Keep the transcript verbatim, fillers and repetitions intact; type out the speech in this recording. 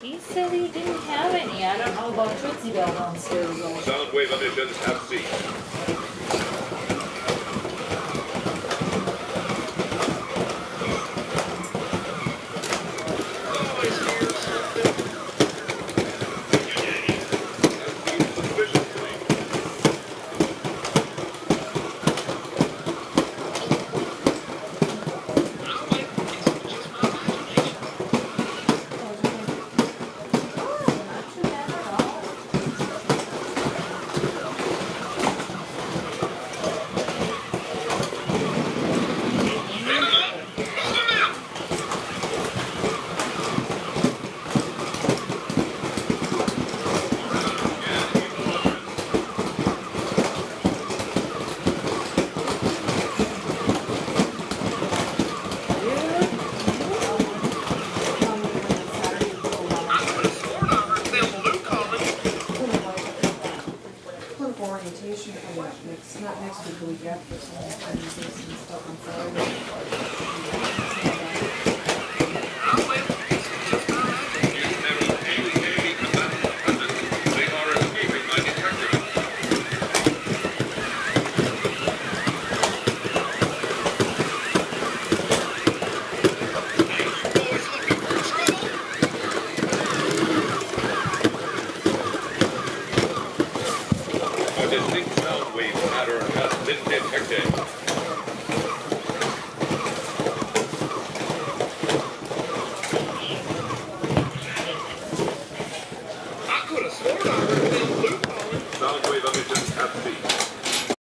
He said he didn't have any. I don't know about Tootsie Bell downstairs though. Soundwave emissions have ceased. Orientation coming up next, not next week, the week after, so I'm trying to do some stuff on Saturday. They are escaping my detector.